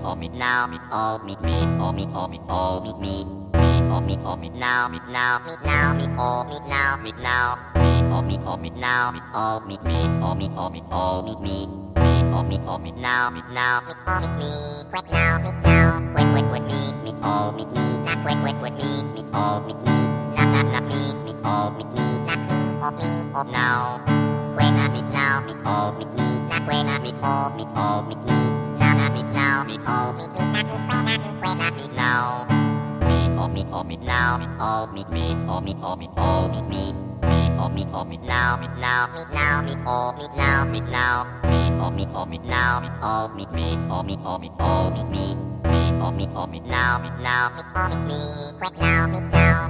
oh me now, me oh me me, oh me oh me oh me me, me oh me now, me now, me now, me oh me now, me now, me oh me now, me oh me me, oh me oh me oh me me, me oh me now, me now, me oh me me, quick now, quick me oh me me, not quick me oh me me, not me oh me me, not me oh now. Me now, me oh me me, not when I me oh me me, now me now, me oh me me, not me when I me now. Me oh me now, me oh me me, oh me oh me me, me oh me now, me now, me now, me oh me now, me now, me oh me now, me oh me me, oh me me me, me oh me now, me now, me oh me me, quick now, me now.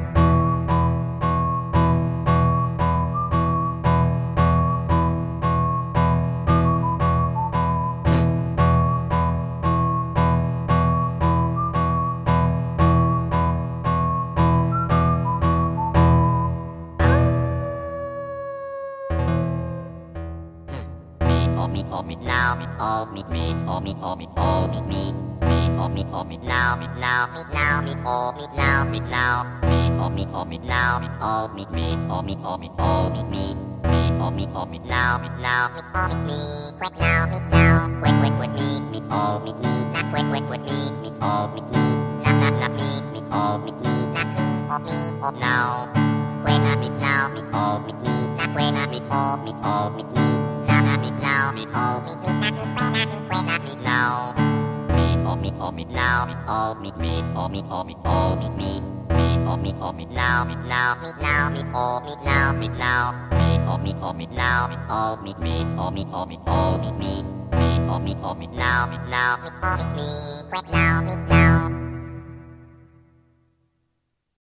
Me oh me now, me oh me me, oh me me me, oh me now, me now, me now, me oh me now, me now, me oh me now, me oh me me, oh me me me, me now, me now, me oh me me, quick now, me now, quick me oh me me, not quick me oh me me, not me oh me me, not me oh now, when I me now, me oh me me, not when I me oh me me. Me now, me oh me me, not me when I me now. Me oh me now, me oh me me, oh me me me, me now, me now, me now, me oh me now, me now, me now, me oh me me, oh me me me, me now, me now, me oh me me, quick now.